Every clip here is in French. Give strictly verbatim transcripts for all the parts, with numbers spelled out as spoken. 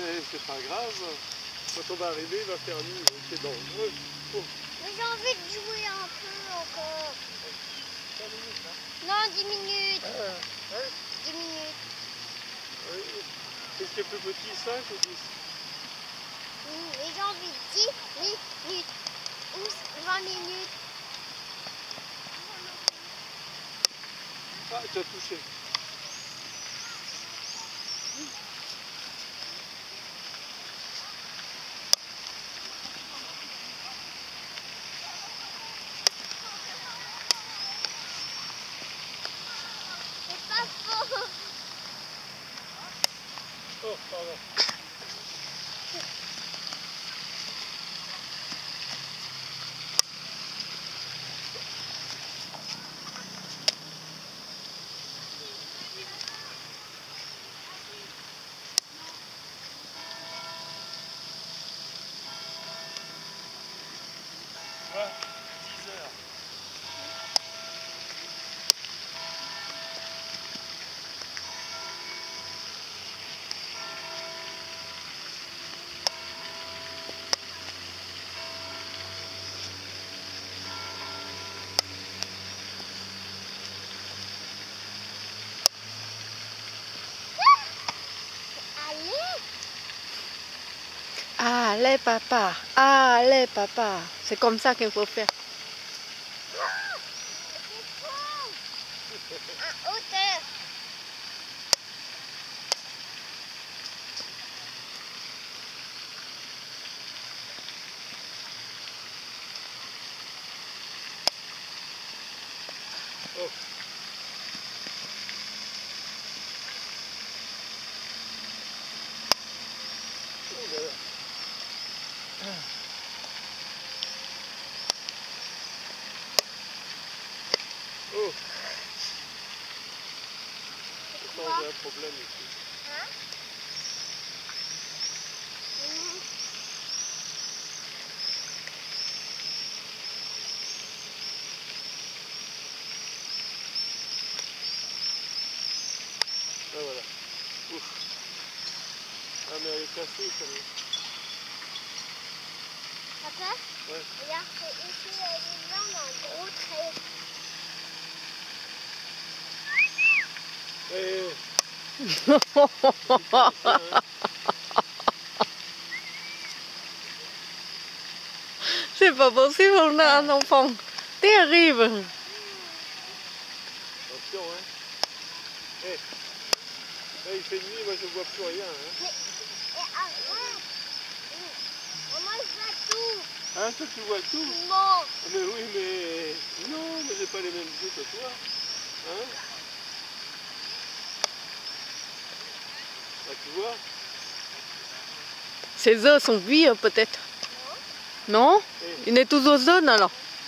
Mais c'est pas grave. Quand on va arriver, il va faire nuit. C'est dangereux. Oh. Mais j'ai envie de jouer un peu encore. cinq minutes, hein? Non, dix minutes. Ah, hein? dix minutes. Oui. Qu'est-ce qui est plus petit, cinq ou dix? Mais j'ai envie de dix minutes. Ou vingt minutes. Ah, tu as touché. C'est pas faux. Oh, pardon. Ouais, dix heures. Allez papa, allez papa, c'est comme ça qu'il faut faire. À hauteur. Oh. Oh là là. Oh. Pourtant, j'ai un problème ici. Hein? Mmh. Ah voilà. Ouf. Ah mais elle est cassée celle-là. Papa? Ouais. Regarde, c'est ici, elle est là, on a un gros trait. Eh, C'est pas possible, on a un enfant terrible. attention hein. Eh, là il fait nuit, moi je vois plus rien hein. Mais, et avant, mmh. Moi je vois tout. Hein, toi tu vois tout? Non. Mais oui, mais non, mais j'ai pas les mêmes yeux que toi. Hein? Là tu vois? Ses os sont vieux peut-être. Non? Eh. Il est tous aux zones alors.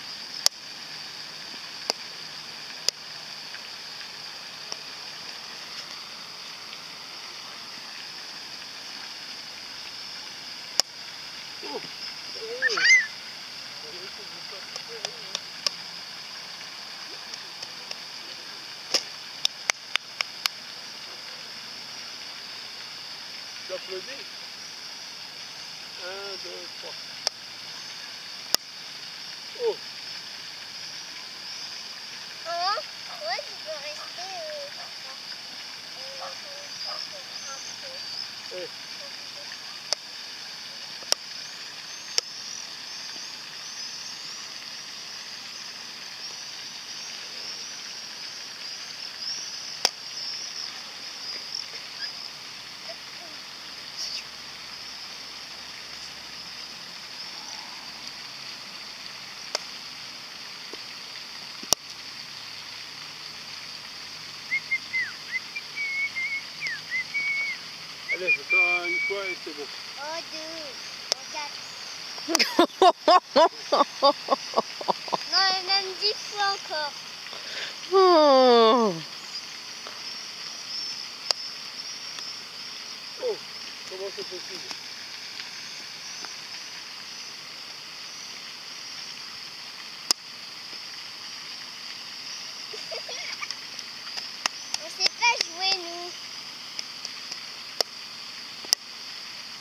Oh. Eh. Tu applaudis? Un, deux, trois. Oh! Hein? Ouais, tu peux rester euh, euh, un peu. Eh. Allez, encore une fois et c'est bon. Oh, deux, oh, quatre. Non, même dix fois encore. Oh. Oh, comment c'est possible? On sait pas jouer, nous.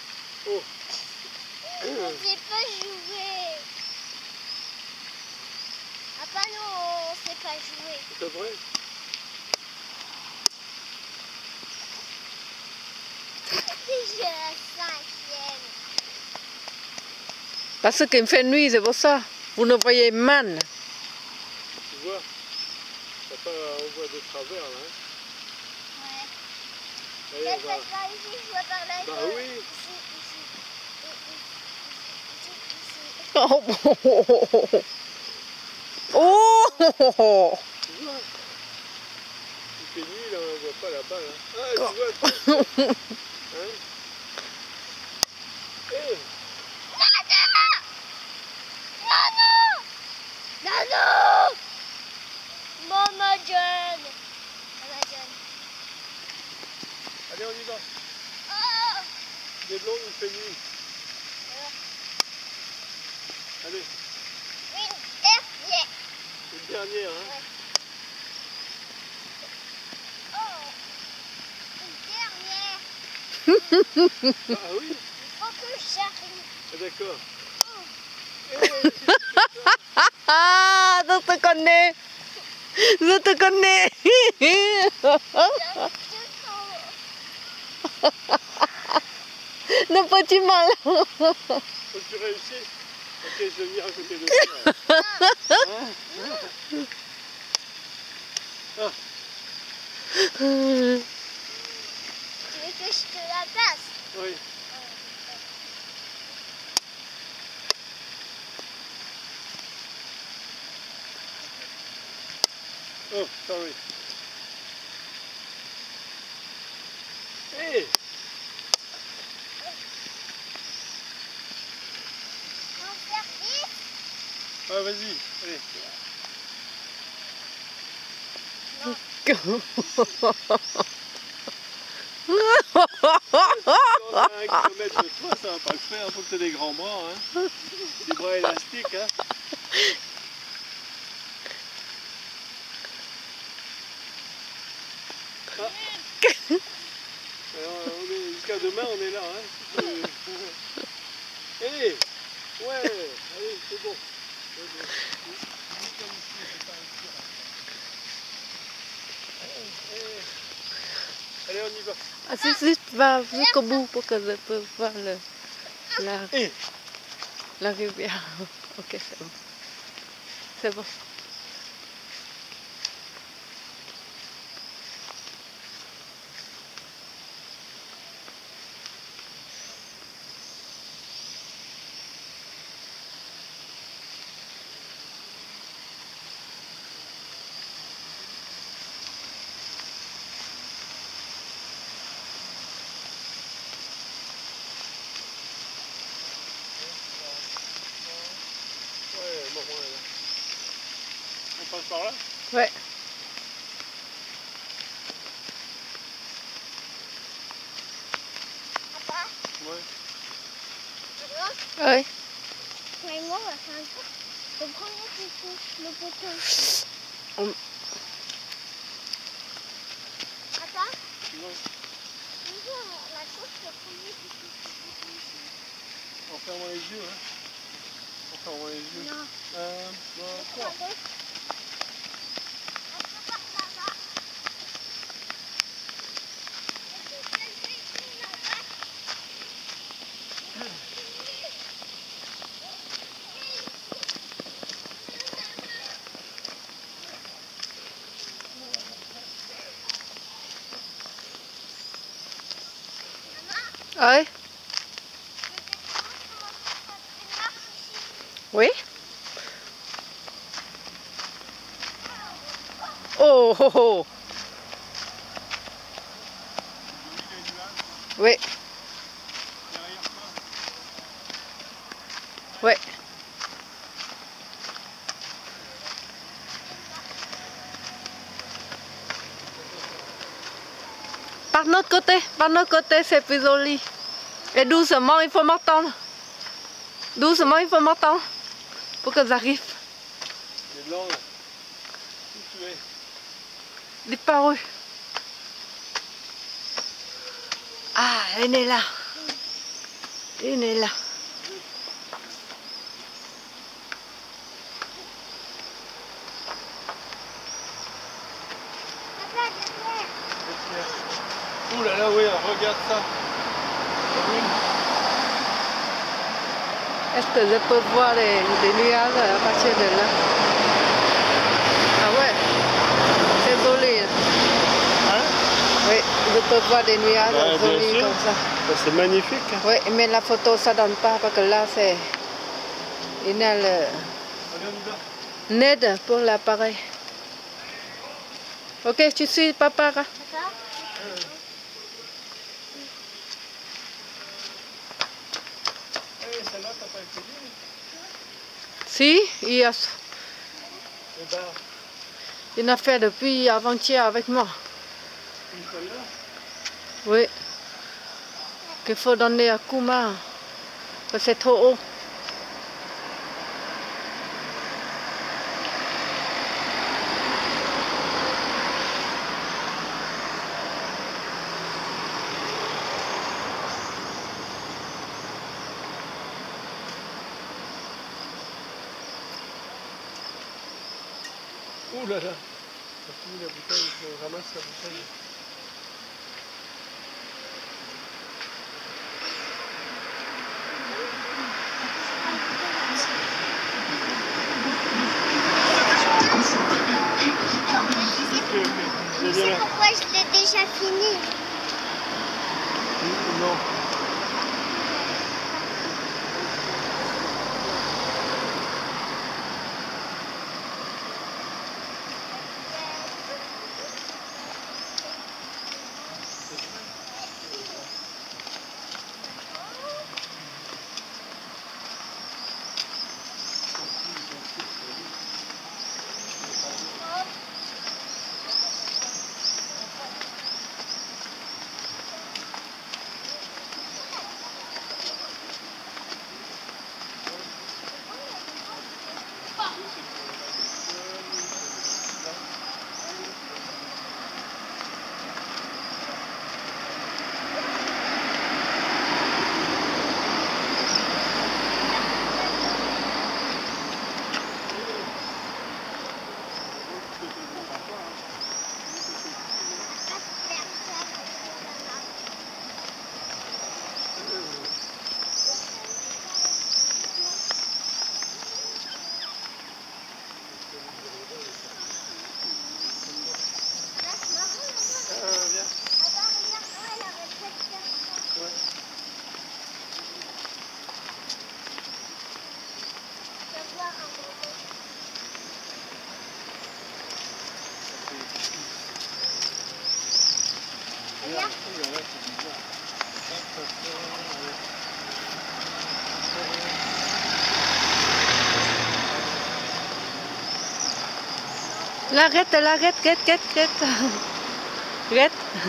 Oh. Je ne sais pas jouer. Ah bah non, on ne sait pas jouer. C'est vrai? Déjà la cinquième. Parce qu'il fait nuit, c'est pour ça. Vous ne voyez mal. Tu vois? Papa, on voit de travers là. Hein? Ouais. Allez, Je on va... passe par ici, je vois par là. Bah je- oui. Ici, ici. Et ici, ici, ici. Oh, oh, oh, oh. Tu vois? Il fait nuit là, on voit pas la balle. Hein? Ah, tu vois le truc? Hein? Eh! Nano! Mama John! Mama John. Allez, on y va. Oh! Il est blond, il fait nuit. Allez, Une dernière. une dernière. Hein? Ouais. Oh! Une dernière. Ah oui? Il faut que j'arrive. Ah, d'accord. Oh. Eh, Ah, je te connais. Je te connais. Le petit malin. faut que tu réussisses. Ok, je vais venir à côté de toi. Hein? Ah. Tu veux que je te la passe? Oui. Oh, sorry. Hey! Mon service? Ah, vas-y, allez. Non. Quand on a un kilomètre de toi, ça va pas le faire, faut que tu aies des grands bras. Hein. Des bras élastiques. Hein. Ah. Alors, on est- jusqu'à demain, on est là. Hein. Hé! Ouais! Allez, c'est bon. Allez, on y va. Assiste, va jusqu'au bout pour que je peux voir le, la, Et la rivière. Ok, c'est bon. C'est bon. ouais, maman est là. On passe par là? Ouais. Papa, Ouais. maman, Ouais. toi et moi, on va faire un tour. Le premier qui touche le poteau. On- Papa, Ouais. nous, on la touche le premier qui touche le poteau ici. En fermant les yeux, hein. En fermant les yeux. Non. Un, deux, trois. Regardez. On peut par là-bas. Et puis, celui qui là-bas. Ouais. Oui. Oh, oh, oh. Oui. Ouais. Par notre côté, par notre côté, c'est plus joli. Et doucement, il faut m'attendre. Doucement, il faut m'attendre pour que j'arrive. Les blancs, là. Où tu es? Disparu. Ah, elle est là. Il est là. Ouh là là, oui, regarde ça. Est-ce que je peux voir les, les nuages à partir de là? Ah ouais, c'est joli. Hein? Oui, je peux voir des nuages Bah, jolis bien sûr. comme ça. C'est magnifique. Hein. Oui, mais la photo ça donne pas parce que là c'est... Il y a le Allez, on y va. N E D pour l'appareil. Ok, tu suis papa. D'accord. Eh, celle-là, t'as pas été vue? Si, il y a, Eh ben, il a fait depuis avant-hier avec moi. une celle-là. Oui. Qu'il faut donner à Kuma. Parce que c'est trop haut. Ouh là là. T'as fini la bouteille, je ramasse la bouteille. Ok, ok. Tu Viens sais là. pourquoi je l'ai déjà fini? Non. L'arrête, l'arrête, guette, guette, guette. Guette.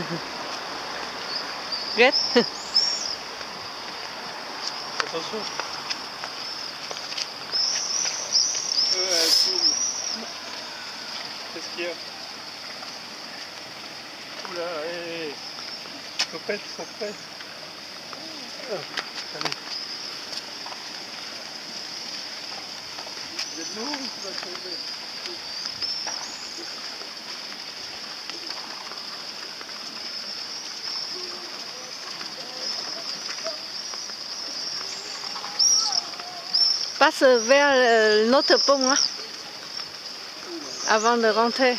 Guette. Attention. Euh, elle tourne. Qu'est-ce qu'il y a? Oula, hé, hé. Copette, copette. Ah, allez. Il y a de l'eau ou tu vas tomber? Passe vers notre pont, hein, avant de rentrer.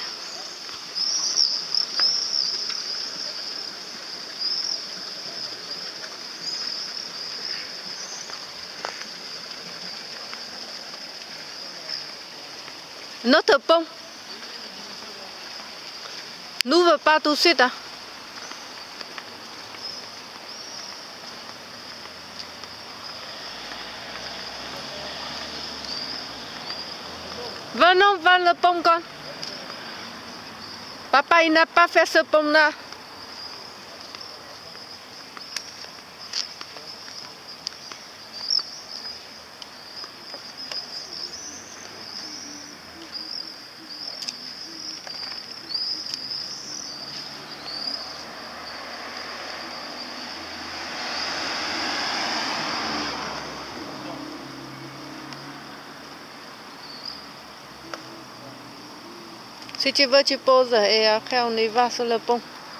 Notre pont. N'ouvre pas tout de suite. Hein. Venons vers le pont, con. Papa, il n'a pas fait ce pont-là. Si tu veux, tu poses et après on y va sur le pont.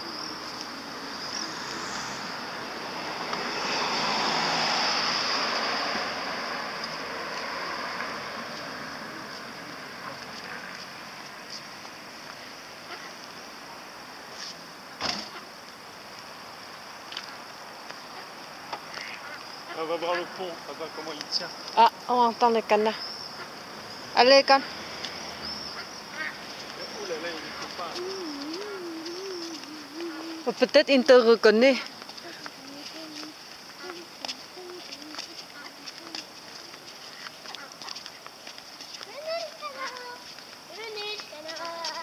On va voir le pont, on va voir comment il tient. Ah, on entend le canard. Allez, con. Oh là là, il ne faut pas. Peut-être il te reconnaît. Venez le canard. Venez le canard.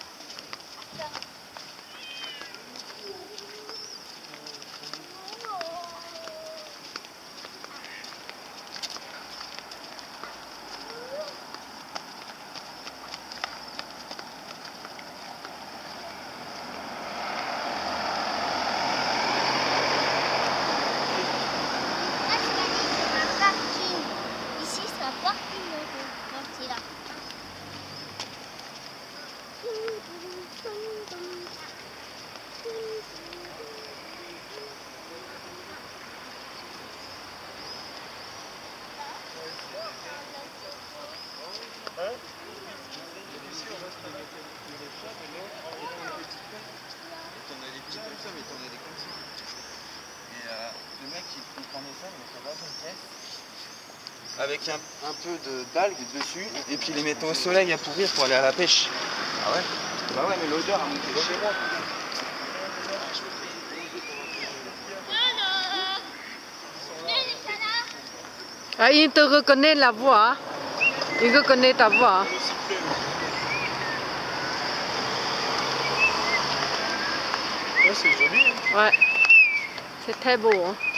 Ici, c'est un parking quand il a. Ici, on reste avec les chats, mais là, on est des petits pains. T'en as des petits comme ça, mais t'en as des comme ça. Et euh, le mec, il, il prenait ça, il mettait dans une caisse avec un, un peu de d'algues dessus, et puis il les mettait au soleil à pourrir pour aller à la pêche. Ah ouais? Bah ouais, mais l'odeur a monté chez moi. Ah, il te reconnaît la voix. Il reconnaît ta voix. Ouais, c'est joli. Hein. Ouais. C'est très beau. Hein.